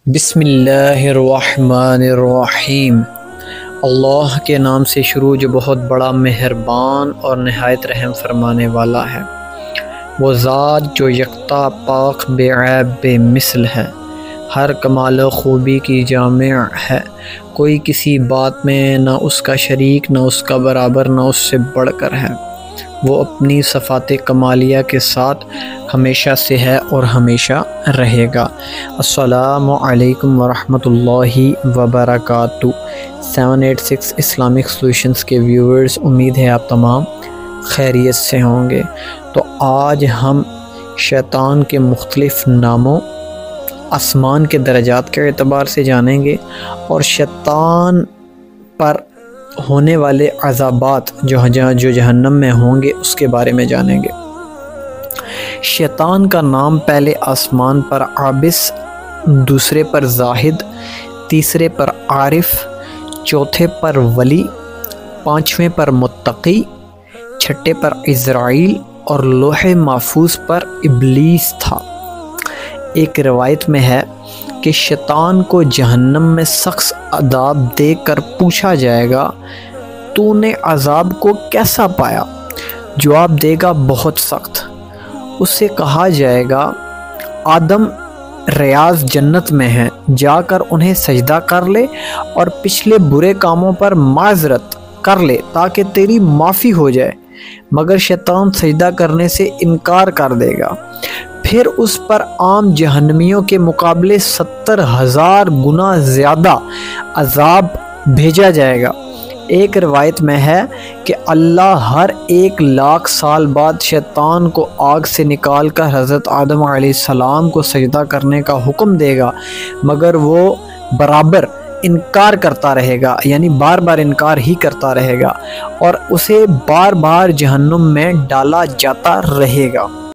بسم اللہ الرحمن الرحیم۔ اللہ کے نام سے شروع جو بہت بڑا مہربان اور نہایت رحم فرمانے والا ہے۔ وہ ذات جو یکتا پاک بے عیب بے مثل ہے، ہر کمال و خوبی کی جامع ہے، کوئی کسی بات میں نہ اس کا شریک، نہ اس کا برابر، نہ اس سے بڑھ کر ہے۔ وہ اپنی صفات کمالیہ کے ساتھ ہمیشہ سے ہے اور ہمیشہ رہے گا۔ السلام علیکم ورحمۃ اللہ وبرکاتہ۔ 786 اسلامک سولوشنز کے ویورز، امید ہے آپ تمام خیریت سے ہوں گے۔ تو آج ہم شیطان کے مختلف ناموں، آسمان کے درجات کے اعتبار سے جانیں گے اور شیطان پر ہونے والے عذابات جو جہنم میں ہوں گے اس کے بارے میں جانیں گے۔ شیطان کا نام پہلے آسمان پر عابس، دوسرے پر زاہد، تیسرے پر عارف، چوتھے پر ولی، پانچویں پر متقی، چھٹے پر عزرائیل اور لوح محفوظ پر ابلیس تھا۔ ایک روایت میں ہے کہ شیطان کو جہنم میں سخت عذاب دے کر پوچھا جائے گا، تو نے عذاب کو کیسا پایا؟ جواب دے گا، بہت سخت۔ اس سے کہا جائے گا، آدم ریاض جنت میں ہیں، جا کر انہیں سجدہ کر لے اور پچھلے برے کاموں پر معذرت کر لے تاکہ تیری معافی ہو جائے۔ مگر شیطان سجدہ کرنے سے انکار کر دے گا، پھر اس پر عام جہنمیوں کے مقابلے 70,000 گنا زیادہ عذاب بھیجا جائے گا۔ ایک روایت میں ہے کہ اللہ ہر 1,00,000 سال بعد شیطان کو آگ سے نکال کر حضرت آدم علیہ السلام کو سجدہ کرنے کا حکم دے گا، مگر وہ برابر انکار کرتا رہے گا، یعنی بار بار انکار ہی کرتا رہے گا اور اسے بار بار جہنم میں ڈالا جاتا رہے گا۔